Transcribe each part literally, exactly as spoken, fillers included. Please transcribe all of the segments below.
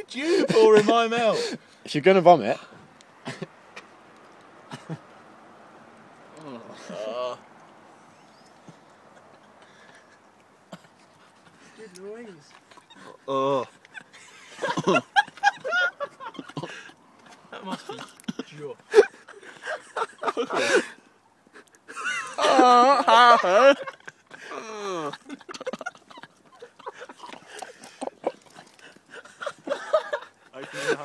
did you pour in my mouth? If you're gonna vomit. Oh. Good noise. Oh. That must be jaw. Oh. Open your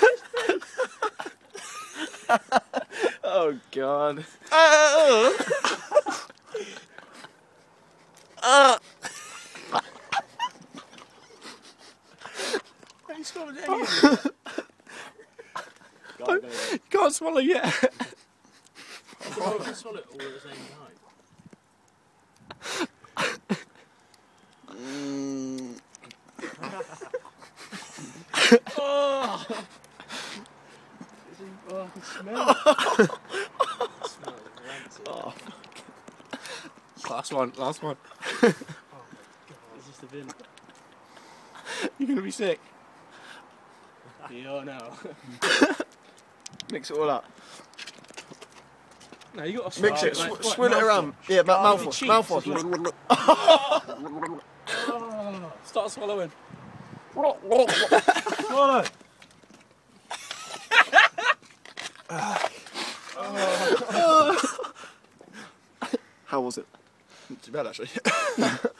mouth. Oh God. Uh, uh. Don't you swallow it again? Gargle it. You can't swallow yet. Oh, I can swallow it all at the same time. Mm. Oh! Oh, I can smell it. It smells rancid. Oh. Last one, last one. Oh my god. Is this the vinegar? You're gonna be sick. Yeah, no. Mix it all up. No, you got to Mix swallow it, like, sw like swirl it around. Yeah, ma Gargle mouthful, cheeks mouthful. as well. Oh, start swallowing. Swallow. How was it? Not too bad actually.